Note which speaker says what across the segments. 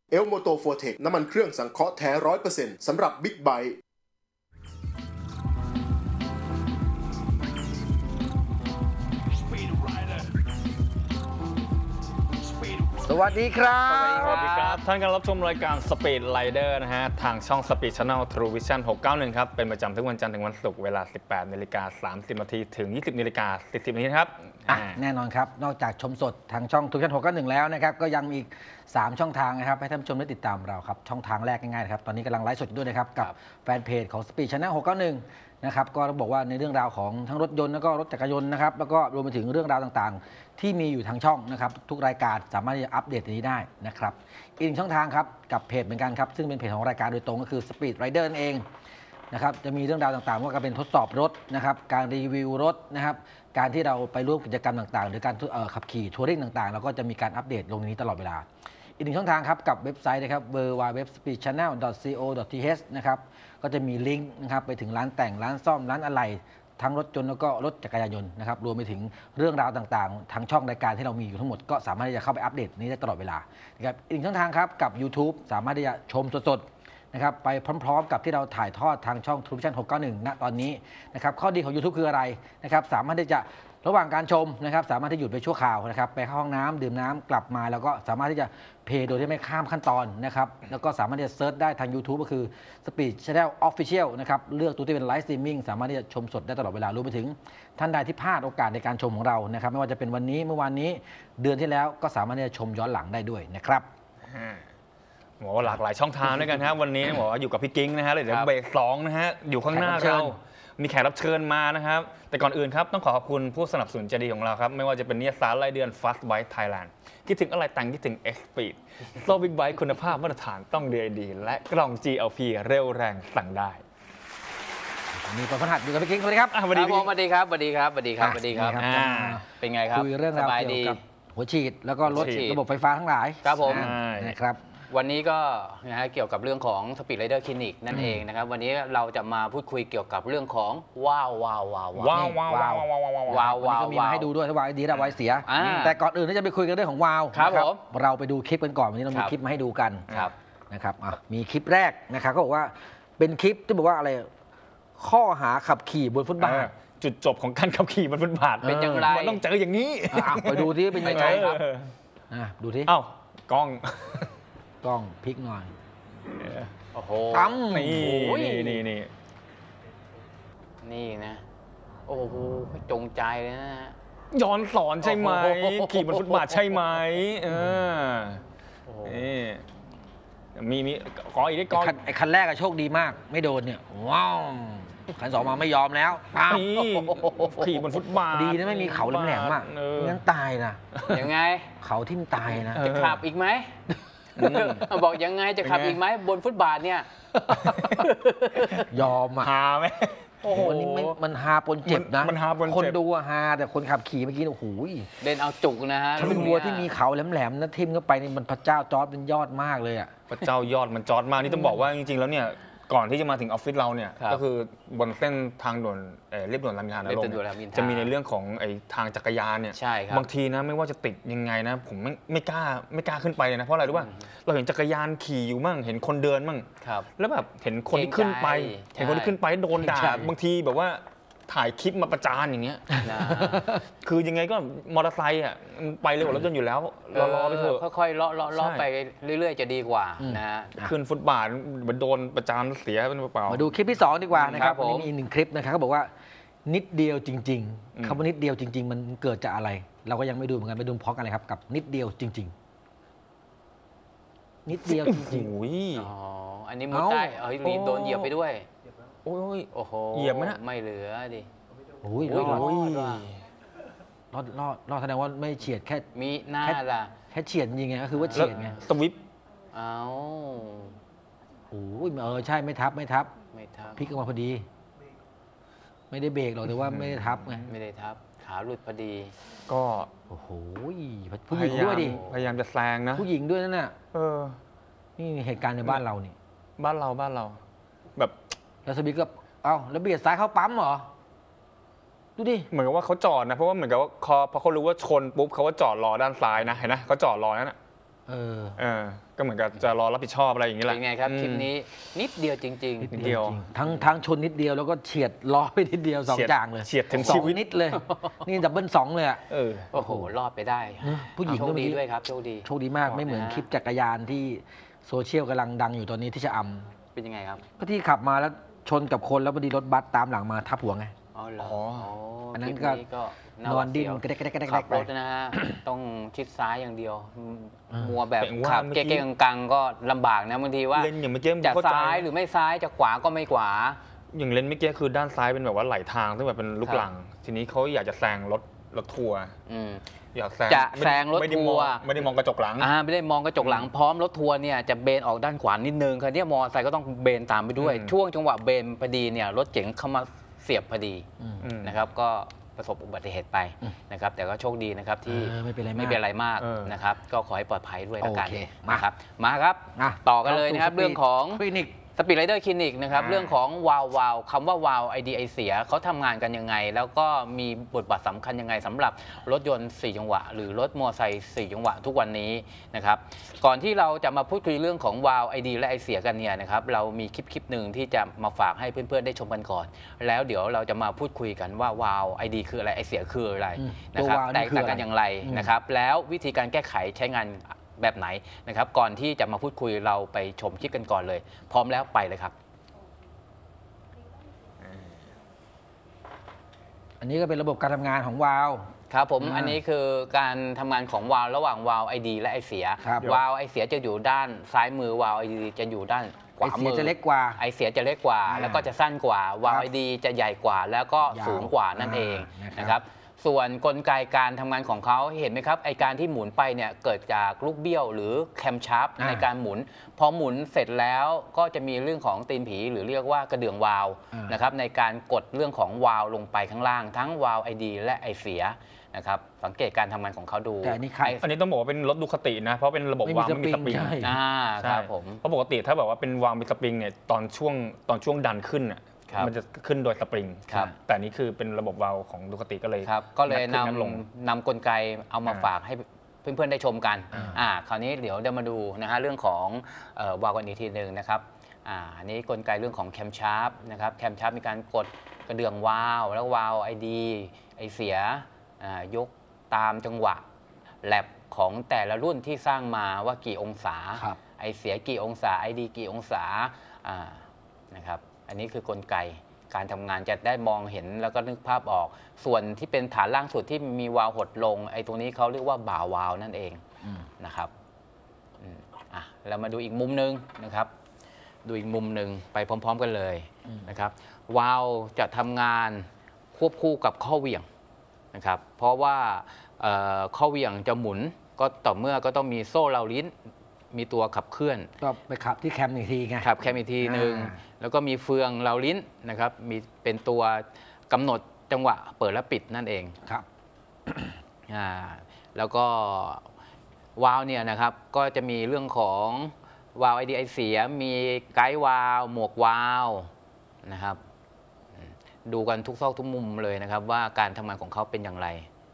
Speaker 1: เอลโมโตโฟเทคน้ำมันเครื่องสังเคราะห์แท้ 100% สำหรับบิ๊กไบค์
Speaker 2: สวัสดีครับ
Speaker 3: สวัสดีครับท่านกำลังรับชมรายการ Speed Rider นะฮะทางช่อง Speed Channel True Vision 691 ครับเป็นประจำทุกวันจันทร์ถึงวันศุกร์เวลา 18:30 นาทีถึง 20:40 นาทีครับ
Speaker 2: แน่นอนครับนอกจากชมสดทางช่องทุกช่อง691แล้วนะครับก็ยังมีอีก3ช่องทางนะครับให้ท่านผู้ชมได้ติดตามเราครับช่องทางแรกง่ายๆครับตอนนี้กำลังไลฟ์สดด้วยนะครับกับแฟนเพจของ Speed Channel 691นะครับก็บอกว่าในเรื่องราวของทั้งรถยนต์แล้วก็รถจักรยานนะครับแล้วก็รวมไปถึงเรื่องราวต่างๆที่มีอยู่ทางช่องนะครับทุกรายการสามารถที่จะอัปเดตนี้ได้นะครับอีกหนึ่งช่องทางครับกับเพจเหมือนกันครับซึ่งเป็นเพจของรายการโดยตรงก็คือ Speed Rider นั่นเองนะครับจะมีเรื่องราวต่างๆว่าการเป็นทดสอบรถนะครับการรีวิวรถนะครับการที่เราไปร่วมกิจกรรมต่างๆหรือการขับขี่ทัวริงต่างๆเราก็จะมีการอัปเดตลงในนี้ตลอดเวลาอีกหนึ่งช่องทางครับกับเว็บไซต์นะครับ www.speedchannel.co.th นะครับก็จะมีลิงก์นะครับไปถึงร้านแต่งร้านซ่อมร้านอะไหล่ทั้งรถยนต์แล้วก็รถจักรยานยนต์นะครับรวมไปถึงเรื่องราวต่างๆทางช่องรายการที่เรามีอยู่ทั้งหมดก็สามารถที่จะเข้าไปอัปเดตนี้ได้ตลอดเวลานะครับอีกช่องทางครับกับ YouTube สามารถที่จะชมสดๆนะครับไปพร้อมๆกับที่เราถ่ายทอดทางช่อง True Vision 691 ณตอนนี้นะครับข้อดีของ YouTube คืออะไรนะครับสามารถที่จะระหว่างการชมนะครับสามารถที่หยุดไปชั่วคราวนะครับไปเข้าห้องน้ำดื่มน้ำกลับมาแล้วก็สามารถที่จะเพย์โดยที่ไม่ข้ามขั้นตอนนะครับแล้วก็สามารถที่จะเซิร์ชได้ทาง YouTube ก็คือ Speed Channel Official นะครับเลือกตัวที่เป็นไลฟ์สตรีมมิ่งสามารถที่จะชมสดได้ตลอดเวลารวมไปถึงท่านใดที่พลาดโอกาสในการชมของเรานะครับไม่ว่าจะเป็นวันนี้เมื่อวานนี้เดือนที่แล้วก็สามารถที่จะชมย้อนหลังได้ด้วยนะครับ
Speaker 3: บอกว่าหลากหลายช่องทางด้วยกันครับวันนี้บอกว่าอยู่กับพี่กิ้งนะฮะเลยเดี๋ยวเบรก2นะฮะอยู่ข้างหน้าเรามีแขกรับเชิญมานะครับแต่ก่อนอื่นครับต้องขอขอบคุณผู้สนับสนุนใจดีของเราครับไม่ว่าจะเป็นนิตยสารรายเดือน Fast Bike Thailand คิดถึงอะไรแต่งคิดถึง X-Speed โซ่บิ๊กไบค์คุณภาพมาตรฐานต้อง DID และกล่อง GLP เร็วแรงสั่งได้
Speaker 2: มีประพันธ์อยู่กับพี่กิ้งสวัสดีครับ
Speaker 4: สวัสดีครับสวัสดีครับสวัสดีครับสวัสดีครับสวัสดีครับเป็นไงครับ
Speaker 2: คุยเรื่องราวเกี่ยวกับหัวฉีดแล้วก็รถระบบไฟฟ้าทั้งหลาย
Speaker 4: ครับผม
Speaker 2: นะครับ
Speaker 4: วันนี้ก็นะฮะเกี่ยวกับเรื่องของ Speed Rider Clinic นั่นเองนะครับวันนี้เราจะมาพูดคุยเกี่ยวกับเรื่องของว้าวว้าวว้าว
Speaker 2: ว้าวว้าวว้าวว้าวว้าวก็มีมาให้ดูด้วยถ้าวาวดีแล้ววาวเสียแต่ก่อนอื่นที่จะไปคุยกันเรื่องของว้าว
Speaker 4: ครับผม
Speaker 2: เราไปดูคลิปกันก่อนวันนี้เรามีคลิปมาให้ดูกันนะครับมีคลิปแรกนะครับก็บอกว่าเป็นคลิปที่บอกว่าอะไรข้อหาขับขี่บนฟุตบาท
Speaker 3: จุดจบของการขับขี่บนฟุตบาท
Speaker 4: เป็นอย่างไร
Speaker 3: มันต้องเจออย่างนี้
Speaker 2: ไปดูที่เป็นยังไงครับดูที่
Speaker 3: กล้อง
Speaker 2: พลิกหน่อย
Speaker 4: โอ้โห
Speaker 3: ตั้มนี่
Speaker 4: นะโอ้โหจงใจเลยนะ
Speaker 3: ย้อนสอนใช่ไหมขี่บนฟุตบาทใช่ไหมมีกออีกได้กอ
Speaker 2: ไอ้คันแรกอะโชคดีมากไม่โดนเนี่ยว้าวคันสองมาไม่ยอมแล้ว
Speaker 3: ขี่บนฟุตบาท
Speaker 2: ดีนะไม่มีเขาแหลมๆอ่ะงั้นตายนะ
Speaker 4: ยังไง
Speaker 2: เขาทิ่มตายนะ
Speaker 4: จะขับอีกไหมบอกยังไงจะขับอีกไหมบนฟุตบาทเนี่ย
Speaker 2: ยอมอ่ะ
Speaker 3: ฮาไหม
Speaker 2: โอ้โหนี่มันฮาปนเจ็บนะคนดูอะฮาแต่คนขับขี่เมื่อกี้โอ้โห
Speaker 4: เล่นเอาจุกนะฮะ
Speaker 2: วัวที่มีเขาแหลมๆนะทิ่มเข้าไปนี่มันพระเจ้าจอร์จเป็นยอดมากเลยอ่ะ
Speaker 3: พระเจ้ายอดมันจอร์จมากนี่ต้องบอกว่าจริงๆแล้วเนี่ยก่อนที่จะมาถึงออฟฟิศเราเนี่ยก็คือบนเส้นทางด่วนเรียบด่วนรามอินทราจะมีในเรื่องของทางจักรยานเนี่ยบางทีนะไม่ว่าจะติดยังไงนะผมไม่กล้าขึ้นไปเลยนะเพราะอะไรรู้ป่ะเราเห็นจักรยานขี่อยู่มั่งเห็นคนเดินมั่งแล้วแบบเห็นคนที่ขึ้นไปโดนด่าบางทีแบบว่าถ่ายคลิปมาประจานอย่างเงี้ยคือยังไงก็มอเตอร์ไซค์อ่ะไปเร็วกว่ารถยนต์อยู่แล้วรอไปเถอะ
Speaker 4: ค่อยๆเลาะไปเรื่อยๆจะดีกว่านะฮะ
Speaker 3: ขึ้นฟุตบาทมันโดนประจานเสียเป็นเปล่า
Speaker 2: มาดูคลิปที่2ดีกว่านะครับวันนี้มี1คลิปนะครับเขาบอกว่านิดเดียวจริงๆคำว่านิดเดียวจริงๆมันเกิดจากอะไรเราก็ยังไม่ดูเหมือนกันไปดูพร้อมกันเลยครับกับนิดเดียวจริงๆนิดเดียวจริง
Speaker 4: ๆอ๋ออันนี้มุดได้มีโดนเหยียบไปด้วยโอ้โห
Speaker 3: เหยียบมั้ย
Speaker 4: ไม่เหลือดิ
Speaker 2: โอ้ยรอดแสดงว่าไม่เฉียดแค่
Speaker 4: มีหน้าล่ะ
Speaker 2: แค่เฉียดจริงไงก็คือว่าเฉียดไง
Speaker 3: สวิป
Speaker 2: โอ้ยใช่ไม่ทับพลิกออกมาพอดีไม่ได้เบรกหรอกแต่ว่าไม่ได้ทับไง
Speaker 4: ไม่ได้ทับขาหลุดพอดี
Speaker 3: ก็
Speaker 2: โอ้โหผู้หญิงด้วยดิ
Speaker 3: พยายามจะแซงนะ
Speaker 2: ผู้หญิงด้วยนั่นน่ะนี่เหตุการณ์ในบ้านเรานี่
Speaker 3: บ้านเราแบบ
Speaker 2: แล้วสวิปก็แล้วเบียดซ้ายเข้าปั๊มเหรอดูดิ
Speaker 3: เหมือนกับว่าเขาจอดนะเพราะว่าเหมือนกับว่าพอเขารู้ว่าชนปุ๊บเขาก็จอดรอด้านซ้ายนะเห็นนะเขาจอดรอนั่นแหละก็เหมือนกับจะรอรับผิดชอบอะไรอย่างนี้แหละ
Speaker 4: เป็นไงครับคลิปนี้นิดเดียวจริงๆ
Speaker 3: นิดเดียว
Speaker 2: ทั้งชนนิดเดียวแล้วก็เฉียดล้อไปนิดเดียว2อย่างเลย
Speaker 3: เฉียดถึงชีวิต
Speaker 2: นิดเลยนี่ดับเบิล2เลย
Speaker 4: โอ้โหรอดไปได้
Speaker 2: ผู้หญิง
Speaker 4: โชคดีด้วยครับโชคดี
Speaker 2: มากไม่เหมือนคลิปจักรยานที่โซเชียลกำลังดังอยู่ตอนนี้ที่ชะอำ
Speaker 4: เป็นยังไงครับ
Speaker 2: ก็ที่ขับมาแล้วชนกับคนแล้วพอดีรถบัสตามหลังมาทับหัวไง
Speaker 4: อ๋อเหรอ
Speaker 2: อันนั้นก็นอนดิ้นกระเดก
Speaker 4: ขับรถนะฮะต้องชิดซ้ายอย่างเดียวมัวแบบขับเก๊กๆกังๆก็ลำบากนะบางทีว่าจะซ้ายหรือไม่ซ้ายจะขวาก็ไม่ขวา
Speaker 3: อย่างเลนเมื่อกี้คือด้านซ้ายเป็นแบบว่าไหลทางซึ่งแบบเป็นลูกหลังทีนี้เขาอยากจะแซงรถทัวร์อยาก
Speaker 4: จะแซงรถทัวร์
Speaker 3: ไม่ได้มองกระจกหลัง
Speaker 4: ไม่ได้มองกระจกหลังพร้อมรถทัวร์เนี่ยจะเบนออกด้านขวานิดนึงคราวนี้มอเตอร์ไซค์ก็ต้องเบนตามไปด้วยช่วงจังหวะเบนพอดีเนี่ยรถเก๋งเข้ามาเสียบพอดีนะครับก็ประสบอุบัติเหตุไปนะครับแต่ก็โชคดีนะครับที่ไม่เป็นไรมากนะครับก็ขอให้ปลอดภัยด้วยแล้วกันนะครับมาครับต่อกันเลยนะครับเรื่องของ
Speaker 2: คลินิก
Speaker 4: สปีดไรเดอร์คลินิกนะครับเรื่องของวาวคำว่าวาวไอดีไอเสียเขาทำงานกันยังไงแล้วก็มีบทบาทสำคัญยังไงสำหรับรถยนต์4จังหวะหรือรถมอเตอร์ไซค์4จังหวะทุกวันนี้นะครับก่อนที่เราจะมาพูดคุยเรื่องของวาวไอดีและไอเสียกันเนี่ยนะครับเรามีคลิปหนึ่งที่จะมาฝากให้เพื่อนๆได้ชมกันก่อนแล้วเดี๋ยวเราจะมาพูดคุยกันว่าวาวไอดีคืออะไรไอเสียคืออะไรนะครับแตกต่างกันอย่างไรนะครับแล้ววิธีการแก้ไขใช้งานแบบไหนนะครับก่อนที่จะมาพูดคุยเราไปชมคลิปกันก่อนเลยพร้อมแล้วไปเลยครับ
Speaker 2: อันนี้ก็เป็นระบบการทำงานของวาล์ว
Speaker 4: ครับผมอันนี้คือการทำงานของวาล์วระหว่างวาล์วไอดีและไอเสียวาล์วไอเสียจะอยู่ด้านซ้ายมือวาล์วไอดีจะอยู่ด้านขวามือ
Speaker 2: จะเล็กกว่า
Speaker 4: ไอเสียจะเล็กกว่าแล้วก็จะสั้นกว่าวาล์วไอดีจะใหญ่กว่าแล้วก็สูงกว่านั่นเองนะครับส่วนกลไกการทำงานของเขาเห็นไหมครับไอการที่หมุนไปเนี่ยเกิดจากลูกเบี้ยวหรือแคมชาร์ปในการหมุนพอหมุนเสร็จแล้วก็จะมีเรื่องของตีนผีหรือเรียกว่ากระเดื่องวาล์วนะครับในการกดเรื่องของวาล์วลงไปข้างล่างทั้งวาล์วไอดีและไอเสียนะครับสังเกตการทำงานของเขาดู
Speaker 3: อันนี้ต้องบอกว่าเป็นรถดูคตินะเพราะเป็นระบบวาล์วไม่มีสปริง
Speaker 4: ครับผม
Speaker 3: เพราะปกติถ้าแบบว่าเป็นวาล์วมีสปริงเนี่ยตอนช่วงดันขึ้นมันจะขึ้นโดยสปริงแต่นี้คือเป็นระบบวาล์วของดูคติก็เลย
Speaker 4: นำกลไกเอามาฝากให้เพื่อนๆได้ชมกันคราวนี้เดี๋ยวมาดูนะฮะเรื่องของวาล์วกันอีกทีหนึ่งนะครับอันนี้กลไกเรื่องของแคมชาร์ปนะครับแคมชาร์ปมีการกดกระเดื่องวาล์วแล้ววาล์วไอดีไอเสียยกตามจังหวะแลบของแต่ละรุ่นที่สร้างมาว่ากี่องศาไอเสียกี่องศาไอดีกี่องศานะครับอันนี้คือกลไกการทำงานจะได้มองเห็นแล้วก็นึกภาพออกส่วนที่เป็นฐานล่างสุดที่มีวาล์วหดลงไอ้ตรงนี้เขาเรียกว่าบ่าวาล์วนั่นเองนะครับเรามาดูอีกมุมหนึ่งนะครับดูอีกมุมหนึ่งไปพร้อมๆกันเลยนะครับวาล์วจะทำงานควบคู่กับข้อเหวี่ยงนะครับเพราะว่าข้อเหวี่ยงจะหมุนก็ต่อเมื่อก็ต้องมีโซ่เหลาลิ้นมีตัวขับเคลื่อน
Speaker 2: ก็ไปขับที่แคมอีกทีไง
Speaker 4: ขับแคมอีกทีหนึ่งแล้วก็มีเฟืองเหลาลิ้นนะครับมีเป็นตัวกำหนดจังหวะเปิดและปิดนั่นเอง
Speaker 2: ครับ
Speaker 4: แล้วก็วาล์วเนี่ยนะครับก็จะมีเรื่องของวาล์วไอดีไอเสียมีไกด์วาล์วหมวกวาล์วนะครับดูกันทุกซอกทุกมุมเลยนะครับว่าการทำงานของเขาเป็นอย่างไร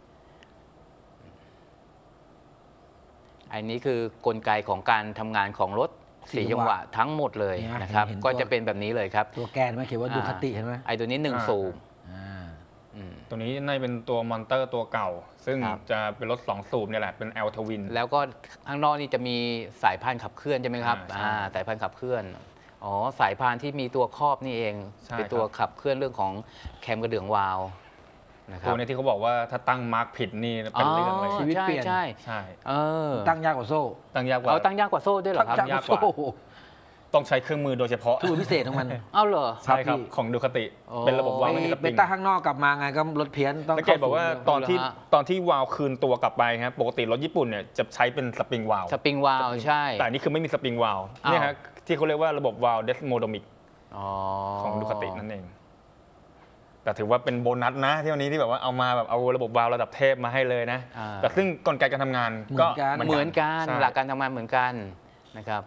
Speaker 4: อันนี้คือกลไกของการทำงานของรถ4จังหวะทั้งหมดเลยนะครับก็จะเป็นแบบนี้เลยครับ
Speaker 2: ตัวแกนไม่เขียนว่าดูคติเห็นไหม
Speaker 4: ไอตัวนี้1สูบ
Speaker 3: ตัวนี้น่าจะเป็นตัวมอนเตอร์ตัวเก่าซึ่งจะเป็นรถ2สูบเนี่ยแหละเป็น L ทวิน
Speaker 4: แล้วก็ข้างนอกนี่จะมีสายพานขับเคลื่อนใช่ไหมครับสายพานขับเคลื่อนสายพานที่มีตัวครอบนี่เองเป็นตัวขับเคลื่อนเรื่องของแคมกระเดื่องวาล์ว
Speaker 3: ตัวนี้ที่เขาบอกว่าถ้าตั้งมาร์กผิดนี่เป็นเรื่องเลย
Speaker 2: ชีวิตเปลี่ยน
Speaker 4: ใช่
Speaker 2: ตั้งยากกว่าโซ่
Speaker 3: ตั้งยากกว่า
Speaker 4: ตั้งยากกว่าโซ่ด้วยเหรอครับ
Speaker 2: ตั้งยากกว่า
Speaker 3: ต้องใช้เครื่องมือโดยเฉพาะ
Speaker 2: ตัวพิเศษของมัน
Speaker 4: เหรอ
Speaker 3: ใช่ครับของดูคติเป็นระบบวาล์วไม่มีสปริง
Speaker 2: เบต้าข้างนอกกลับมาไงก็รถเพี้ยน
Speaker 3: ต้องสังเกตบอกว่าตอนที่วาล์วคืนตัวกลับไปครับปกติรถญี่ปุ่นเนี่ยจะใช้เป็นสปริงวาล์ว
Speaker 4: ใช่
Speaker 3: แต่นี่คือไม่มีสปริงวาล์วเนี่ยฮะที่เขาเรียกว่าระบบวาล์วเดสโมโดมิกของดูคตินั่นเองแต่ถือว่าเป็นโบนัสนะที่วันนี้ที่แบบว่าเอามาแบบเอาระบบวาล์วระดับเทพมาให้เลยนะแต่ซึ่งกลไกการทำงานก็
Speaker 4: เหมือนกันหลักการทำงานเหมือนกันนะครับ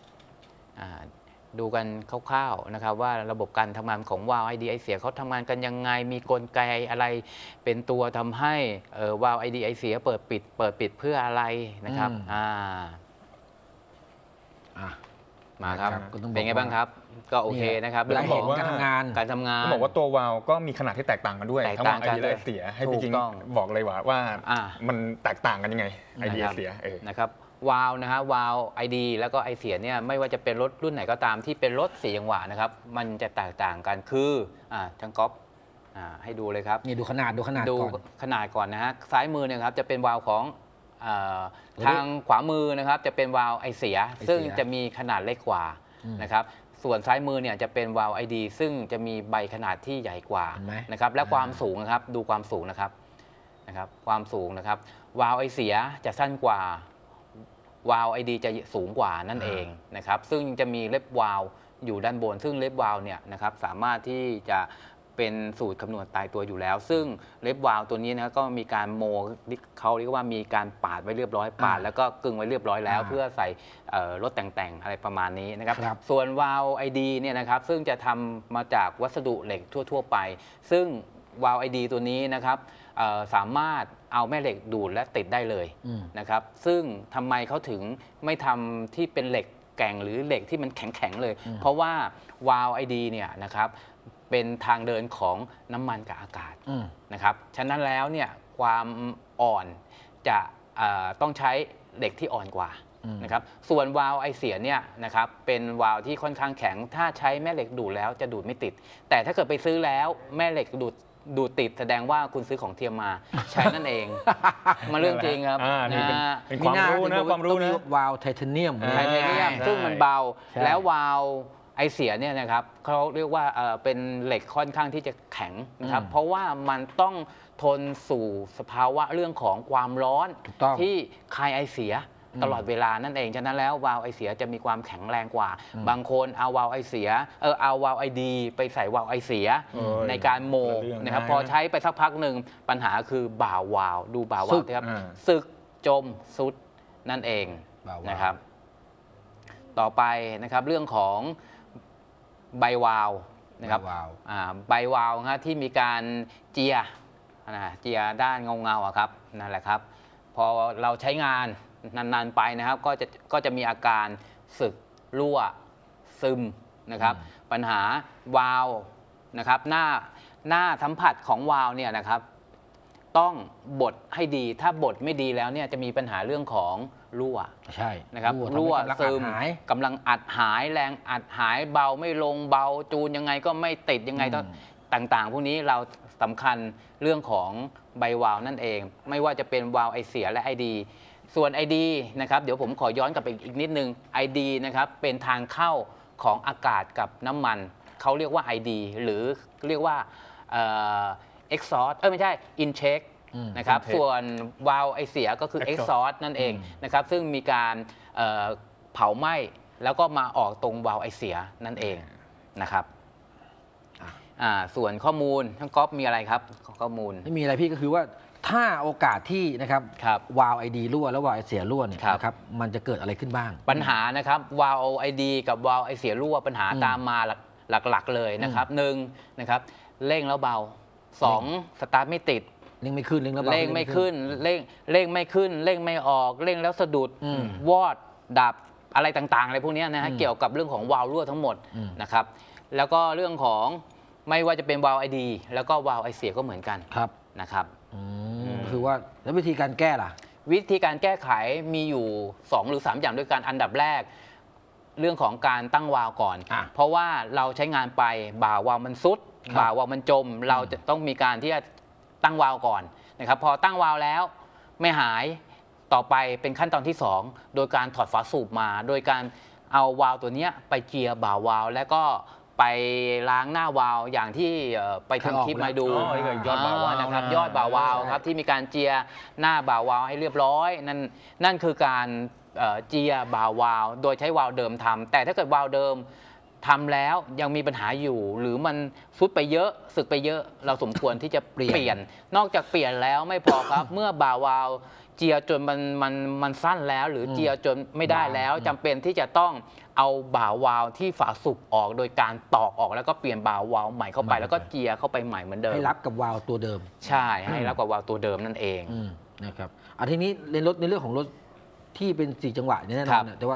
Speaker 4: ดูกันคร่าวๆนะครับว่าระบบการทำงานของวาล์วไอดีไอเสียเขาทำงานกันยังไงมีกลไกอะไรเป็นตัวทำให้วาล์วไอดีไอเสียเปิดปิดเพื่ออะไรนะครับมาครับ
Speaker 2: ก็ต้องบอก
Speaker 4: เป็นไงบ้างครับ ก็โอเคนะครับ
Speaker 2: เรื่องของการทำงาน
Speaker 3: ต้องบอกว่าตัววาล์วก็มีขนาดที่แตกต่างกันด้วย
Speaker 4: แตก
Speaker 3: ทั้ง
Speaker 4: ต่าง
Speaker 3: ไอ
Speaker 4: กัน
Speaker 3: เดียและไอเสียให้พี่จิง
Speaker 4: ถูกต้อง
Speaker 3: บอกเลยว่า
Speaker 4: อ่า
Speaker 3: มันแตกต่างกันยังไงไอเดีย
Speaker 4: นะครับ
Speaker 3: เสีย
Speaker 4: นะครับวาล์วนะฮะวาล์วไอดีแล้วก็ไอเสียเนี่ยไม่ว่าจะเป็นรถรุ่นไหนก็ตามที่เป็นรถ4จังหวะนะครับมันจะแตกต่างกันคือช่างก๊อฟให้ดูเลยครับ
Speaker 2: นี่ดูขนาดก่อน
Speaker 4: ขนาดก่อนนะฮะซ้ายมือเนี่ยครับจะเป็นวาล์วของทางขวามือนะครับจะเป็นวาล์วไอเสียซึ่งจะมีขนาดเล็กกว่านะครับส่วนซ้ายมือเนี่ยจะเป็นวาล์วไอดีซึ่งจะมีใบขนาดที่ใหญ่กว่านะครับและความสูงนะครับดูความสูงนะครับความสูงนะครับวาล์วไอเสียจะสั้นกว่าวาล์วไอดีจะสูงกว่านั่นเองนะครับซึ่งจะมีเล็บวาล์วอยู่ด้านบนซึ่งเล็บวาล์วเนี่ยนะครับสามารถที่จะเป็นสูตรคำนวณตายตัวอยู่แล้ว ซึ่งเล็บวาล์วตัวนี้นะก็มีการโมเขาเรียกว่ามีการปาดไว้เรียบร้อยปาดแล้วก็กึ่งไว้เรียบร้อยแล้ว เพื่อใส่รถแต่งๆอะไรประมาณนี้นะครับส่วนวาล์วไอดีเนี่ยนะครับซึ่งจะทำมาจากวัสดุเหล็กทั่วๆไปซึ่งวาล์วไอดีตัวนี้นะครับสามารถเอาแม่เหล็กดูดและติดได้เลยนะครับซึ่งทำไมเขาถึงไม่ทำที่เป็นเหล็กแก่งหรือเหล็กที่มันแข็งๆเลย เพราะว่าวาล์วไอดีเนี่ยนะครับเป็นทางเดินของน้ำมันกับอากาศนะครับฉะนั้นแล้วเนี่ยความอ่อนจะต้องใช้เหล็กที่อ่อนกว่านะครับส่วนวาล์วไอเสียเนี่ยนะครับเป็นวาล์วที่ค่อนข้างแข็งถ้าใช้แม่เหล็กดูดแล้วจะดูดไม่ติดแต่ถ้าเกิดไปซื้อแล้วแม่เหล็กดูดติดแสดงว่าคุณซื้อของเทียมมาใช้นั่นเองมาเรื่องจริงครับ
Speaker 3: เป็นความรู้นะความรู้นะ
Speaker 2: วาล์วไทเทเนียม
Speaker 4: ซึ่งมันเบาแล้ววาล์วไอเสียเนี่ยนะครับเขาเรียกว่าเป็นเหล็กค่อนข้างที่จะแข็งนะครับเพราะว่ามันต้องทนสู่สภาวะเรื่องของความร้อนที่คายไอเสียตลอดเวลานั่นเองฉะนั้นแล้ววาล์วไอเสียจะมีความแข็งแรงกว่าบางคนเอาวาล์วไอเสียเอาวาล์วไอดีไปใส่วาล์วไอเสียในการโมนะครับพอใช้ไปสักพักหนึ่งปัญหาคือบ่าววาล์วดูบ่าววาล์วครับสึกจมสุดนั่นเองนะครับต่อไปนะครับเรื่องของใบวาล์วนะครับใบวาล์วที่มีการเจียด้านเงาๆครับนั่นแหละครับพอเราใช้งานนานๆไปนะครับก็จะมีอาการสึกรั่วซึมนะครับปัญหาวาล์วนะครับหน้าสัมผัสของวาล์วเนี่ยนะครับต้องบดให้ดีถ้าบดไม่ดีแล้วเนี่ยจะมีปัญหาเรื่องของรั่ว
Speaker 2: ใช่
Speaker 4: นะครับรั่วซึมกำลังอัดหายแรงอัดหายเบาไม่ลงเบาจูนยังไงก็ไม่ติดยังไงต่างๆพวกนี้เราสำคัญเรื่องของใบวาล์วนั่นเองไม่ว่าจะเป็นวาล์วไอเสียและไอดีส่วน ID นะครับเดี๋ยวผมขอย้อนกลับไปอีกนิดนึง ID นะครับเป็นทางเข้าของอากาศกับน้ำมันเขาเรียกว่า ID หรือเรียกว่าexhaust ไม่ใช่ intake นะครับส่วนวาล์วไอเสียก็คือ exhaust นั่นเองนะครับซึ่งมีการเผาไหม้แล้วก็มาออกตรงวาล์วไอเสียนั่นเองนะครับส่วนข้อมูลทั้งก๊อฟมีอะไรครับข้อมูล
Speaker 2: ไม่มีอะไรพี่ก็คือว่าถ้าโอกาสที่นะครับวาล์วไอดีรั่วแล้ววาล์วไอเสียรั่วเนี่ยนะครับมันจะเกิดอะไรขึ้นบ้าง
Speaker 4: ปัญหานะครับวาล์วไอดีกับวาล์วไอเสียรั่วปัญหาตามมาหลักๆเลยนะครับ1นะครับเร่งแล้วเบา2สตาร์ทไม่ติด
Speaker 2: เร่งไม่ขึ้นเร่งแล้วเบา
Speaker 4: เร่งไม่ขึ้นเร่งไม่ขึ้นเร่งไม่ออกเร่งแล้วสะดุดวอดดับอะไรต่างๆอะไรพวกนี้นะฮะเกี่ยวกับเรื่องของวาล์วรั่วทั้งหมดนะครับแล้วก็เรื่องของไม่ว่าจะเป็นวาล์วไอดีแล้วก็วาล์วไอเสียก็เหมือนกันนะครับ
Speaker 2: คือว่าแล้ววิธีการแก้ล่ะ
Speaker 4: วิธีการแก้ไขมีอยู่2หรือ3อย่างด้วยกันอันดับแรกเรื่องของการตั้งวาล์วก่อนเพราะว่าเราใช้งานไปบ่าวาล์วมันซุดบ่าวาล์วมันจมเราจะต้องมีการที่จะตั้งวาล์วก่อนนะครับพอตั้งวาล์วแล้วไม่หายต่อไปเป็นขั้นตอนที่2โดยการถอดฝาสูบมาโดยการเอาวาล์วตัวนี้ไปเจียบ่าวาล์วแล้วก็ไปล้างหน้าวาล์วอย่างที่ไปทำคลิปมาดู
Speaker 3: ยอดบ่าวาล์ว
Speaker 4: นะครับยอดบ่าวาล์วครับที่มีการเจียหน้าบ่าวาล์วให้เรียบร้อยนั่นคือการเจียบ่าวาล์วโดยใช้วาล์วเดิมทำแต่ถ้าเกิดวาล์วเดิมทำแล้วยังมีปัญหาอยู่หรือมันซุดไปเยอะสึกไปเยอะเราสมควรที่จะเปลี่ยนนอกจากเปลี่ยนแล้วไม่พอครับเมื่อบ่าวาล์วเจียจนมันสั้นแล้วหรือเจียจนไม่ได้แล้วจำเป็นที่จะต้องเอาบ่าวาล์วที่ฝาสูบออกโดยการตอกออกแล้วก็เปลี่ยนบ่าวาล์วใหม่เข้าไปแล้วก็เจียเข้าไปใหม่เหมือนเดิม
Speaker 2: ให้รับกับวาล์วตัวเดิม
Speaker 4: ใช่ให้รับกับวาล์วตัวเดิมนั่นเอง
Speaker 2: นะครับทีนี้ในเรื่องของรถที่เป็น4จังหวะนี่แน่นอนแต่ว่าพ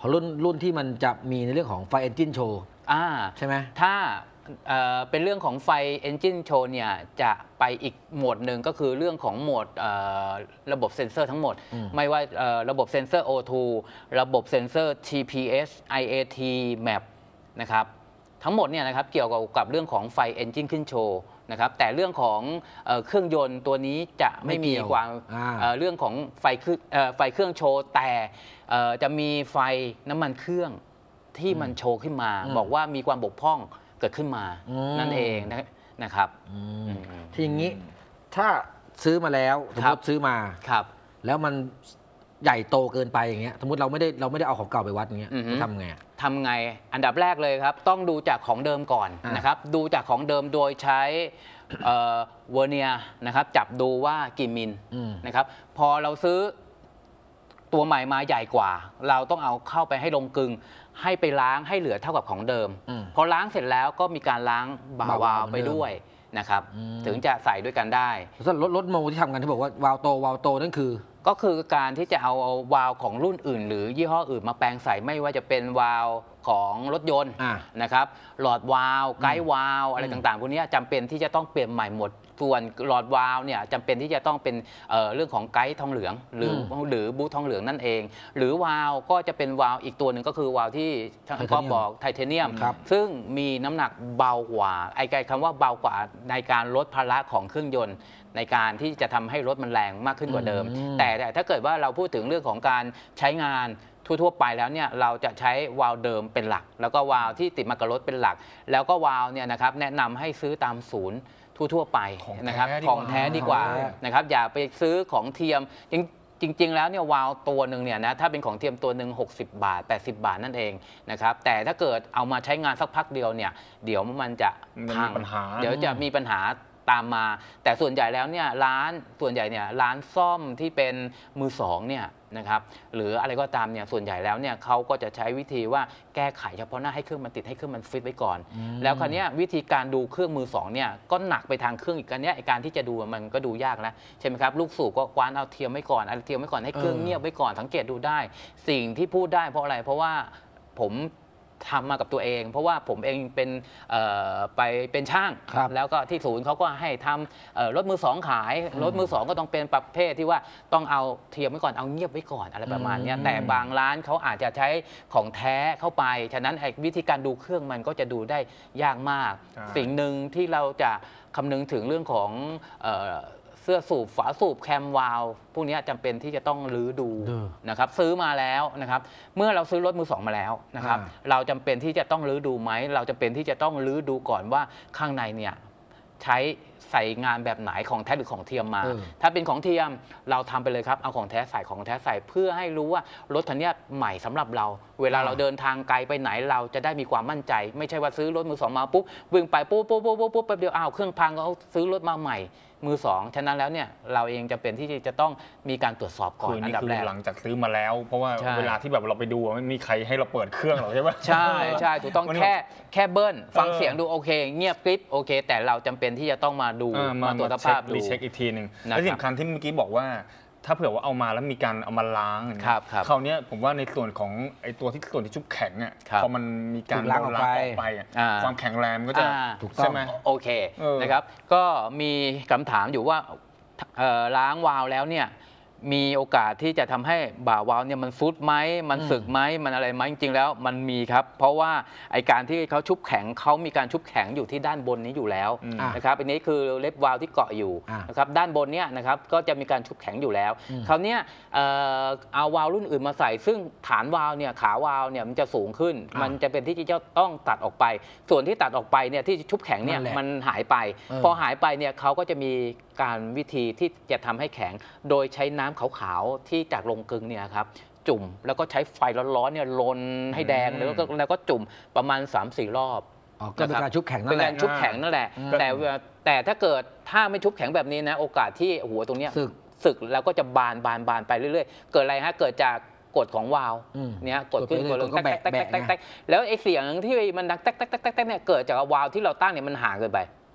Speaker 2: พอรุ่นที่มันจะมีในเรื่องของไฟ Engine Show ใช่ไหม
Speaker 4: ถ้าเป็นเรื่องของไฟ Engine Show เนี่ยจะไปอีกโหมดหนึ่งก็คือเรื่องของโหมดระบบเซ็นเซอร์ทั้งหมดไม่ว่าระบบเซ็นเซอร์ O2 ระบบเซ็นเซอร์ TPS IAT Map นะครับทั้งหมดเนี่ยนะครับเกี่ยวกับเรื่องของไฟ Engine ขึ้นโชว์นะครับแต่เรื่องของเครื่องยนต์ตัวนี้จะไม่มีความเรื่องของไฟเครื่องโชว์แต่จะมีไฟน้ำมันเครื่องที่มันโชว์ขึ้นมาบอกว่ามีความบกพร่องเกิดขึ้นมานั่นเองนะครับ
Speaker 2: ทีนี้ถ้าซื้อมาแล้วสมมติซื้อมาแล้วมันใหญ่โตเกินไปอย่างเงี้ยสมมติเราไม่ได้เอาของเก่าไปวัดอย่างเงี้ยทำไง
Speaker 4: อันดับแรกเลยครับต้องดูจากของเดิมก่อนนะครับดูจากของเดิมโดยใช้เวอร์เนียนะครับจับดูว่ากี่มิลนะครับพอเราซื้อตัวใหม่มาใหญ่กว่าเราต้องเอาเข้าไปให้ลงกลึงให้ไปล้างให้เหลือเท่ากับของเดิมพอล้างเสร็จแล้วก็มีการล้างบ่าวาล์วไปด้วยนะครับถึงจะใส่ด้วยกันได้
Speaker 2: รถโมที่ทำกันที่บอกว่าวาล์วโตนั่นคือ
Speaker 4: ก็คือการที่จะเอาวาล์วของรุ่นอื่นหรือยี่ห้ออื่นมาแปลงใส่ไม่ว่าจะเป็นวาล์วของรถยนต์นะครับหลอดวาล์วไกด์วาล์วอะไรต่างๆพวกนี้จำเป็นที่จะต้องเปลี่ยนใหม่หมดส่วนหลอดวาล์วเนี่ยจำเป็นที่จะต้องเป็นเรื่องของไกด์ทองเหลืองหรือบูททองเหลืองนั่นเองหรือวาล์วก็จะเป็นวาล์วอีกตัวหนึ่งก็คือวาล์วที่ท่านก็บอกไทเทเนียมซึ่งมีน้ำหนักเบากว่าคำว่าเบากว่าในการลดภาระของเครื่องยนต์ในการที่จะทำให้รถมันแรงมากขึ้นกว่าเดิมแต่ถ้าเกิดว่าเราพูดถึงเรื่องของการใช้งานทั่วๆไปแล้วเนี่ยเราจะใช้วาล์วเดิมเป็นหลักแล้วก็วาล์วที่ติดมากับรถเป็นหลักแล้วก็วาล์วเนี่ยนะครับแนะนำให้ซื้อตามศูนย์ทั่วๆไปนะครับของแท้ดีกว่านะครับอย่าไปซื้อของเทียมจริงๆแล้วเนี่ยวาล์วตัวหนึ่งเนี่ยนะถ้าเป็นของเทียมตัวหนึ่ง60 บาท80 บาทนั่นเองนะครับแต่ถ้าเกิดเอามาใช้งานสักพักเดียวเนี่ยเดี๋ยวมันจะพังเดี๋ยวจะมีปัญหาตามมาแต่ส่วนใหญ่แล้วเนี่ยส่วนใหญ่เนี่ยร้านซ่อมที่เป็นมือสองเนี่ยนะครับหรืออะไรก็ตามเนี่ยส่วนใหญ่แล้วเนี่ยเขาก็จะใช้วิธีว่าแก้ไขเฉพาะหน้าให้เครื่องมันติดให้เครื่องมันฟิตไว้ก่อนแล้วคราวนี้วิธีการดูเครื่องมือสองเนี่ยก็หนักไปทางเครื่องอีกกันเนี่ยการที่จะดูมันก็ดูยากแล้วใช่ไหมครับลูกสูบก็คว้านเอาเทียมไว้ก่อนเอาเทียมไว้ก่อนให้เครื่องเงียบไว้ก่อนสังเกตดูได้สิ่งที่พูดได้เพราะอะไรเพราะว่าผมทำมากับตัวเองเพราะว่าผมเองไปเป็นช่างแล้วก็ที่ศูนย์เขาก็ให้ทำรถมือสองขายรถมือสองก็ต้องเป็นประเภทที่ว่าต้องเอาเทียมไว้ก่อนเอาเงียบไว้ก่อนอะไรประมาณนี้แต่บางร้านเขาอาจจะใช้ของแท้เข้าไปฉะนั้นวิธีการดูเครื่องมันก็จะดูได้ยากมากสิ่งหนึ่งที่เราจะคำนึงถึงเรื่องของเสื้อสูบฝาสูบแคมวาลพวกนี้จำเป็นที่จะต้องรื้อดูนะครับซื้อมาแล้วนะครับเมื่อเราซื้อรถมือสองมาแล้วนะครับเราจำเป็นที่จะต้องรื้อดูไหมเราจำเป็นที่จะต้องรื้อดูก่อนว่าข้างในเนี่ยใช้ใส่งานแบบไหนของแท้หรือของเทียมมาถ้าเป็นของเทียมเราทำไปเลยครับเอาของแท้ใส่เพื่อให้รู้ว่ารถคันนี้ใหม่สำหรับเราเวลาเราเดินทางไกลไปไหนเราจะได้มีความมั่นใจไม่ใช่ว่าซื้อรถมือสองมาปุ๊บวิ่งไปปุ๊บแป๊บเดียวอ้าวเครื่องพังก็ซื้อรถมาใหม่มือสองฉะนั้นแล้วเนี่ยเราเองจะเป็นที่จะต้องมีการตรวจสอบก่อนอันดับแรก
Speaker 3: หลังจากซื้อมาแล้วเพราะว่าเวลาที่แบบเราไปดูไม่มีใครให้เราเปิดเครื่องหรอกใช่ไหม
Speaker 4: ใช่ถูกต้องแค่เบิ้ลฟังเสียงดูโอเคเงียบกริบโอเคแต่เราจำเป็นที่จะต้องมาดูมาตรวจสภาพดู
Speaker 3: รีเช็คอีกทีหนึ่งและสำคัญที่เมื่อกี้บอกว่าถ้าเผื่อว่าเอามาแล้วมีการเอามาล้างคราวนี้ผมว่าในส่วนของไอ้ตัวที่ส่วนที่ชุบแข็งอ่ะพอมันมีการล้างออกไปความแข็งแรงก็จะใช่ไหม
Speaker 4: โอเคนะครับก็มีคำถามอยู่ว่าล้างวาล์วแล้วเนี่ยมีโอกาสที่จะทำให้บ่าวาล์วเนี่ยมันซุดไหมมันสึกไหมมันอะไรไหมจริงๆแล้วมันมีครับเพราะว่าไอการที่เขาชุบแข็งเขามีการชุบแข็งอยู่ที่ด้านบนนี้อยู่แล้วนะครับอันนี้คือเล็บวาล์วที่เกาะอยู่นะครับด้านบนเนี่ยนะครับก็จะมีการชุบแข็งอยู่แล้วคราวนี้เอาวาล์วรุ่นอื่นมาใส่ซึ่งฐานวาล์วเนี่ยขาวาล์วเนี่ยมันจะสูงขึ้นมันจะเป็นที่จะต้องตัดออกไปส่วนที่ตัดออกไปเนี่ยที่ชุบแข็งเนี่ยมันหายไปพอหายไปเนี่ยเขาก็จะมีการวิธีที่จะทำให้แข็งโดยใช้น้ำขาวๆที่จากโรงกลึงเนี่ยครับจุ่มแล้วก็ใช้ไฟร้อนๆเนี่ยลนให้แดงแล้วก็จุ่มประมาณ 3-4 รอบ
Speaker 2: ก็เป็นการชุบแข็งนั่นแหละ
Speaker 4: เป็นการชุบแข็งนั่นแหละแต่ถ้าเกิดถ้าไม่ชุบแข็งแบบนี้นะโอกาสที่หัวตรงนี้สึกแล้วก็จะบานไปเรื่อยๆเกิดอะไรฮะเกิดจากกฎของวาล์วเนี่ยกดขึ้นกดลงแตกแล้วไอ้เสียงที่มันดังแตกเนี่ยเกิดจากวาล์วที่เราตั้งเนี่ยมันห่างเกินไป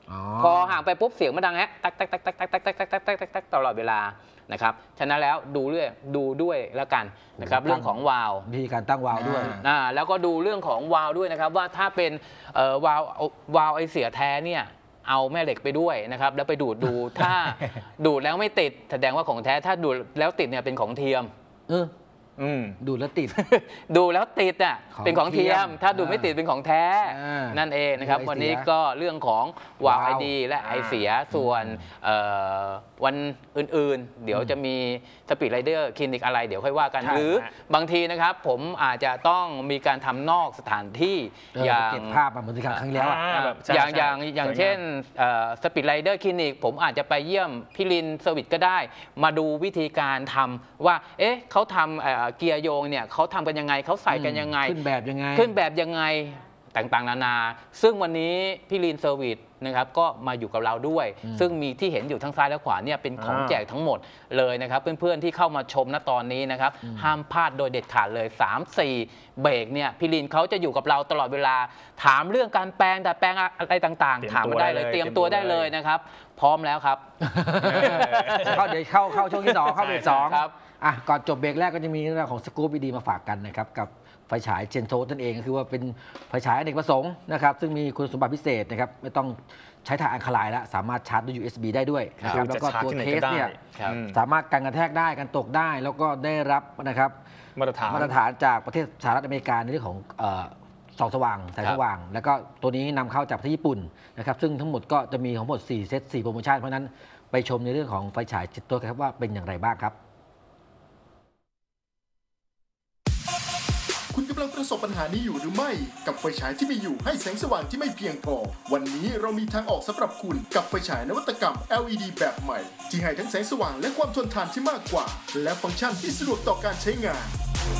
Speaker 4: พอห่างไปปุ๊บเสียงมันดังตักตักตักตักตักตักตักตักตักตักตักตลอดเวลานะครับฉะนั้นแล้วดูด้วยแล้วกันนะครับเรื่องของวาล์ว
Speaker 2: วิธีการตั้งวาล์วด้วย
Speaker 4: แล้วก็ดูเรื่องของวาล์วด้วยนะครับว่าถ้าเป็นวาล์วไอเสียแท้เนี่ยเอาแม่เหล็กไปด้วยนะครับแล้วไปดูถ้าดูดแล้วไม่ติดแสดงว่าของแท้ถ้าดูดแล้วติดเนี่ยเป็นของเทียม
Speaker 2: ดูแล้วติด
Speaker 4: ดูแล้วติดอ่ะเป็นของเทียมถ้าดูไม่ติดเป็นของแท้นั่นเองนะครับวันนี้ก็เรื่องของวาล์วไอดีและไอเสียส่วนวันอื่นๆเดี๋ยวจะมีสปีดไรเดอร์คลินิกอะไรเดี๋ยวค่อยว่ากันหรือบางทีนะครับผมอาจจะต้องมีการทำนอกสถานที่
Speaker 2: อย่างเก็บภาพเหมือนที่ครั้งแล้ว
Speaker 4: อย่างเช่นสปีดไรเดอร์คลินิกผมอาจจะไปเยี่ยมพี่ลินเซอร์วิสก็ได้มาดูวิธีการทำว่าเขาทำเกียร์โยงเนี่ยเขาทำกันยังไงเขาใส่กันยังไง
Speaker 2: ขึ้นแบบยัง
Speaker 4: ไงต่างๆนานาซึ่งวันนี้พี่ลีนเซอร์วิสนะครับก็มาอยู่กับเราด้วยซึ่งมีที่เห็นอยู่ทั้งซ้ายและขวาเนี่ยเป็นของแจกทั้งหมดเลยนะครับเพื่อนๆที่เข้ามาชมณตอนนี้นะครับห้ามพลาดโดยเด็ดขาดเลย 3-4 เบรกเนี่ยพี่ลีนเขาจะอยู่กับเราตลอดเวลาถามเรื่องการแปลงดัดแปลงอะไรต่างๆถามมาได้เลยเตรียมตัวได้เลยนะครับพร้อมแล้วครับ
Speaker 2: เดี๋ยวเข้าช่วงที่2เข้าเบรก2ครับก่อนจบเบรกแรกก็จะมีเรื่องของสกู๊ปดีมาฝากกันนะครับกับไฟฉายเจนโทสนั่นเองก็คือว่าเป็นไฟฉายอเนกประสงค์นะครับซึ่งมีคุณสมบัติพิเศษนะครับไม่ต้องใช้ถ่านอัลคาไลน์แล้วสามารถชาร์จด้วย USB ได้ด้วยนะครับแล้วก็ตัวเคสเนี่ยสามารถกันกระแทกได้กันตกได้แล้วก็ได้รับนะครับ
Speaker 3: มาตรฐาน
Speaker 2: จากประเทศสหรัฐอเมริกาในเรื่องของส่องสว่างแสงสว่างแล้วก็ตัวนี้นำเข้าจากประเทศญี่ปุ่นนะครับซึ่งทั้งหมดก็จะมีทั้งหมด4 เซต 4 โปรโมชั่นเพราะนั้นไปชมในเรื่องของไฟฉายจิตตัวครับว่าเป็นอย่างไรบ้างครับ
Speaker 1: คุณกำลังประสบปัญหานี้อยู่หรือไม่กับไฟฉายที่มีอยู่ให้แสงสว่างที่ไม่เพียงพอวันนี้เรามีทางออกสำหรับคุณกับไฟฉายนวัตกรรม LED แบบใหม่ที่ให้ทั้งแสงสว่างและความทนทานที่มากกว่าและฟังก์ชันที่สะดวกต่อการใช้งาน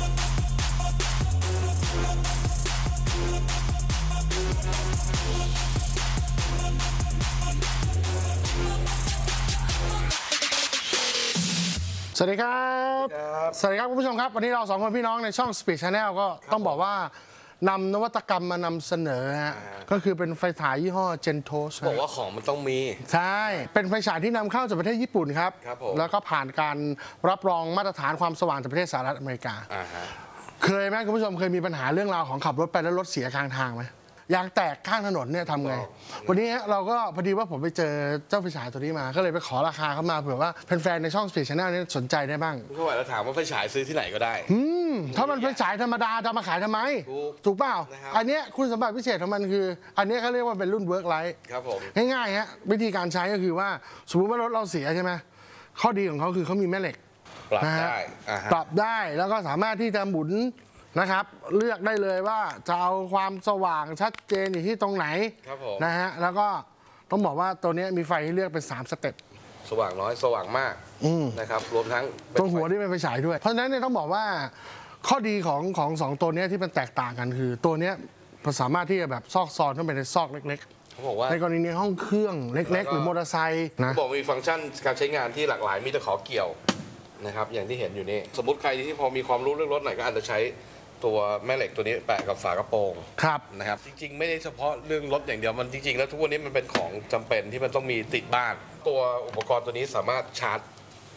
Speaker 5: สวัสดีครับสวัสดีครับคุณผู้ชมครับวันนี้เรา2คนพี่น้องในช่อง Speed Channel ก็ต้องบอกว่านำนวัตกรรมมานำเสนอฮะก็คือเป็นไฟฉายยี่ห้อ Gentos
Speaker 6: บอกว่าของมันต้องมี
Speaker 5: ใช่เป็นไฟฉายที่นำเข้าจากประเทศญี่ปุ่นครับแล้วก็ผ่านการรับรองมาตรฐานความสว่างจากประเทศสหรัฐอเมริกาเคยไหมคุณผู้ชมเคยมีปัญหาเรื่องราวของขับรถไปแล้วรถเสียกลางทางไหมยางแตกข้างถนนเนี่ยทำไงวันนี้เราก็พอดีว่าผมไปเจอเจ้าไฟฉายตัวนี้มาก็เลยไปขอราคาเขามาเผื่อว่าแฟนๆในช่อง Speed Channel นี่สนใจได้บ้าง
Speaker 6: ก็ว่าเราถามว่าไฟฉายซื้อที่ไหนก็ได้
Speaker 5: ถ้ามันไฟฉายธรรมดาจะมาขายทำไมถูกเปล่าอันนี้คุณสมบัติพิเศษของมันคืออันนี้เขาเรียกว่าเป็นรุ่น Work Light
Speaker 6: ครับผม
Speaker 5: ง่ายๆฮะวิธีการใช้ก็คือว่าสมมติว่ารถเราเสียใช่ไหมข้อดีของเขาคือเขามีแม่เหล็กปรับได้แล้วก็สามารถที่จะหมุนนะครับเลือกได้เลยว่าจะเอาความสว่างชัดเจนอยู่ที่ตรงไหนนะฮะแล้วก็ต้องบอกว่าตัวนี้มีไฟให้เลือกเป็น3 สเต็ป
Speaker 6: สว่างน้อยสว่างมากนะครับรวมทั้ง
Speaker 5: ตรงหัวที่เป็นไฟฉายด้วยเพราะฉะนั้นเนี่ยต้องบอกว่าข้อดีของ2ตัวนี้ที่มันแตกต่างกันคือตัวนี้สามารถที่จะแบบซอกซอนเข้าไปในซอกเล็กๆ
Speaker 6: เขาบอกว่า
Speaker 5: ในกรณีห้องเครื่องเล็กๆหรือมอเตอร์ไซค์นะ
Speaker 6: บอกมีฟังก์ชันการใช้งานที่หลากหลายมีตะขอเกี่ยวนะครับอย่างที่เห็นอยู่นี่สมมติใครที่พอมีความรู้เรื่องรถหน่อยก็อาจจะใช้ตัวแม่เหล็กตัวนี้แปะกับฝากระโปรงนะครับจริงๆไม่ได้เฉพาะเรื่องรถอย่างเดียวมันจริงๆแล้วทุกวันนี้มันเป็นของจำเป็นที่มันต้องมีติดบ้านตัวอุปกรณ์ตัวนี้สามารถชาร์จ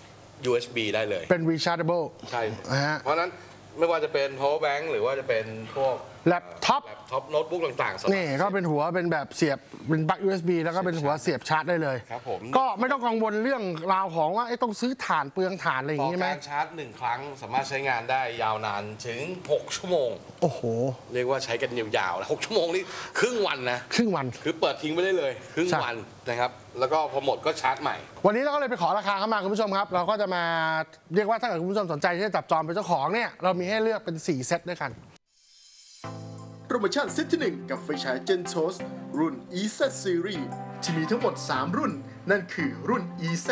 Speaker 6: USB ได้เลย
Speaker 5: เป็น rechargeable
Speaker 6: ใช่เพราะนั้นไม่ว่าจะเป็น power bank หรือว่าจะเป็นพวก
Speaker 5: แล็ปท็อป
Speaker 6: โน้ตบุ๊กต่าง
Speaker 5: ๆนี่ก็เป็นหัวเป็นแบบเสียบเป็นปลั๊ก USB แล้วก็เป็นหัวเสียบชาร์จได้เลย
Speaker 6: ครับผม
Speaker 5: ก็ไม่ต้องกังวลเรื่องราวของว่าต้องซื้อถ่านเปลืองถ่านอะไรอย่างนี้ไหม
Speaker 6: การชาร์จ1ครั้งสามารถใช้งานได้ยาวนานถึง6 ชั่วโมง
Speaker 5: โอ้โห
Speaker 6: เรียกว่าใช้กันยาวๆแล้ว6 ชั่วโมงนี่ครึ่งวันนะ
Speaker 5: ครึ่งวัน
Speaker 6: คือเปิดทิ้งไปได้เลยครึ่งวันนะครับแล้วก็พอหมดก็ชาร์จใหม่
Speaker 5: วันนี้เราก็เลยไปขอราคาเข้ามาคุณผู้ชมครับเราก็จะมาเรียกว่าถ้าเกิดคุณผู้ชมสนใจที่จะจับจองเป็นเจ้าของเนี่ยเรามีให้เลือกเป็น4 เซตด้วยกัน
Speaker 1: โปรโมชั่นเซตที่1กับไฟฉาย Gentos รุ่น EZ Series ที่มีทั้งหมด3รุ่นนั่นคือรุ่น EZ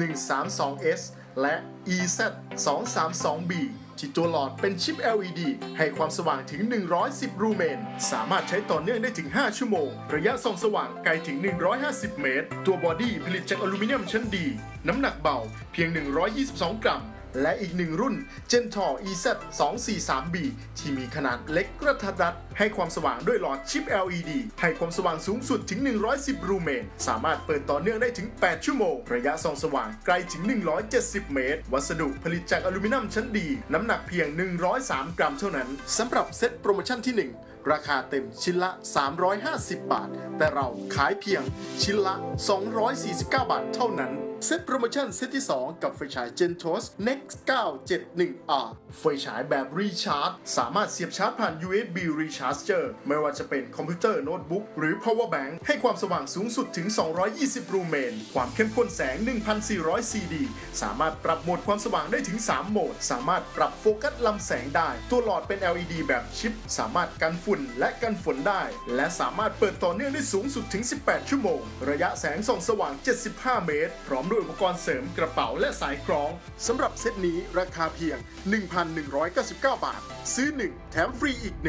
Speaker 1: 132S และ EZ 232B ที่ตัวหลอดเป็นชิป LED ให้ความสว่างถึง110ลูเมนสามารถใช้ต่อเนื่องได้ถึง5 ชั่วโมงระยะส่องสว่างไกลถึง150 เมตรตัวบอดี้ผลิตจากอลูมิเนียมชั้นดีน้ำหนักเบาเพียง122 กรัมและอีกหนึ่งรุ่น Gentor EZ 243B ที่มีขนาดเล็กกระทัดรัดให้ความสว่างด้วยหลอดชิป LED ให้ความสว่างสูงสุดถึง110ลูเมนสามารถเปิดต่อเนื่องได้ถึง8ชั่วโมงระยะส่องสว่างไกลถึง170เมตรวัสดุผลิตจากอลูมิเนียมชั้นดีน้ำหนักเพียง103กรัมเท่านั้นสำหรับเซตโปรโมชั่นที่1ราคาเต็มชิ้นละ350บาทแต่เราขายเพียงชิ้นละ249บาทเท่านั้นเซตโปรโมชั่นเซตที่2กับไฟฉาย Gentos Next 971R ไฟฉายแบบรีชาร์จสามารถเสียบชาร์จผ่าน USB Recharger ไม่ว่าจะเป็นคอมพิวเตอร์โน้ตบุ๊กหรือ Power Bank ให้ความสว่างสูงสุดถึง220ลูเมนความเข้มข้นแสง 1,400 CD สามารถปรับโหมดความสว่างได้ถึง3โหมดสามารถปรับโฟกัสลำแสงได้ตัวหลอดเป็น LED แบบชิปสามารถกันฝุ่นและกันฝนได้และสามารถเปิดต่อเนื่องได้สูงสุดถึง18ชั่วโมงระยะแสงส่องสว่าง75เมตรพร้อมด้วยอุปกรณ์เสริมกระเป๋าและสายคล้องสำหรับเซตนี้ราคาเพียง 1,199 บาทซื้อ1แถมฟรีอีก1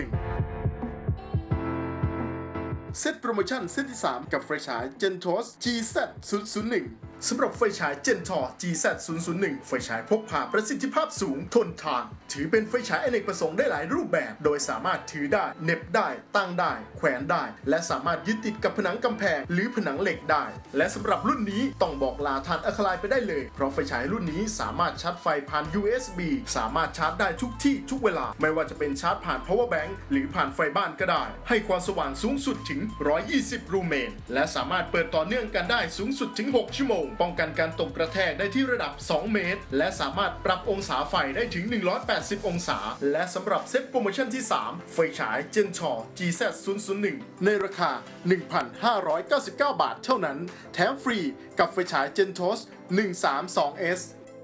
Speaker 1: เซตโปรโมชั่นเซตที่3กับไฟฉาย Gentos GZ 001สำหรับไฟฉาย Gentor GZ 001ไฟฉายพกพาประสิทธิภาพสูงทนทานถือเป็นไฟฉายอเนกประสงค์ได้หลายรูปแบบโดยสามารถถือได้เหน็บได้ตั้งได้แขวนได้และสามารถยึดติดกับผนังกำแพงหรือผนังเหล็กได้และสำหรับรุ่นนี้ต้องบอกลาถ่านอะคาไลน์ไปได้เลยเพราะไฟฉายรุ่นนี้สามารถชาร์จไฟผ่าน USB สามารถชาร์จได้ทุกที่ทุกเวลาไม่ว่าจะเป็นชาร์จผ่าน Power Bank หรือผ่านไฟบ้านก็ได้ให้ความสว่างสูงสุดถึง120ลูเมนและสามารถเปิดต่อเนื่องกันได้สูงสุดถึง6ชั่วโมงป้องกันการตกกระแทกได้ที่ระดับ2เมตรและสามารถปรับองศาไฟได้ถึง180องศาและสำหรับเซตโปรโมชั่นที่3ไฟฉาย Gentor GZ 001ในราคา 1,599 บาทเท่านั้นแถมฟรีกับไฟฉาย Gentos 132S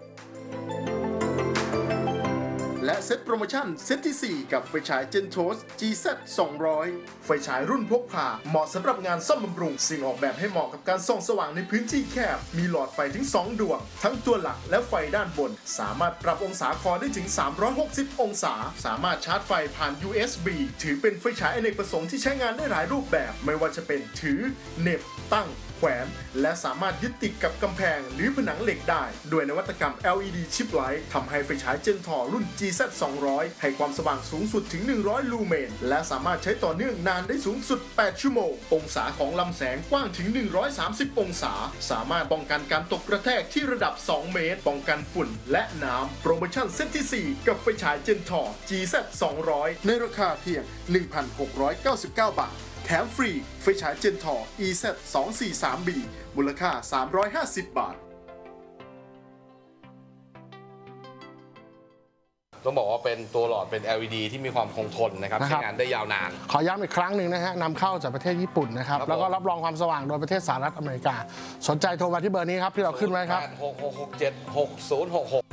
Speaker 1: และเซตโปรโมชั่นเซตที่4กับไฟฉาย Gentos GZ 200ไฟฉายรุ่นพกพาเหมาะสำหรับงานซ่อมบำรุงซึ่งออกแบบให้เหมาะกับการส่องสว่างในพื้นที่แคบมีหลอดไฟถึง2ดวงทั้งตัวหลักและไฟด้านบนสามารถปรับองศาคอได้ถึง360องศาสามารถชาร์จไฟผ่าน USB ถือเป็นไฟฉายอเนกประสงค์ที่ใช้งานได้หลายรูปแบบไม่ว่าจะเป็นถือเหน็บตั้งแขวนและสามารถยึดติดกับกำแพงหรือผนังเหล็กได้ด้วยนวัตกรรม LED Chip Light ทำให้ไฟฉาย Gentor รุ่น GZ 200ให้ความสว่างสูงสุดถึง100ลูเมนและสามารถใช้ต่อเนื่องนานได้สูงสุด8ชั่วโมงองศาของลำแสงกว้างถึง130องศาสามารถป้องกันการตกกระแทกที่ระดับ2เมตรป้องกันฝุ่นและน้ำโปรโมชั่นเซตที่4กับไฟฉาย Gentor GZ 200ในราคาเพียง 1,699 บาทแถมฟรีไฟฉาย Gentor EZ 243B มูลค่า350 บาท
Speaker 6: ต้องบอกว่าเป็นตัวหลอดเป็น LED ที่มีความคงทนนะครับใช้งานได้ยาวนาน
Speaker 5: ขอย้ำอีกครั้งหนึ่งนะฮะนำเข้าจากประเทศญี่ปุ่นนะครับแล้วก็รับรองความสว่างโดยประเทศสหรัฐอเมริกาสนใจโทรมาที่เบอร์นี้ครับที่เราขึ้นไว้ครับ
Speaker 6: 86676066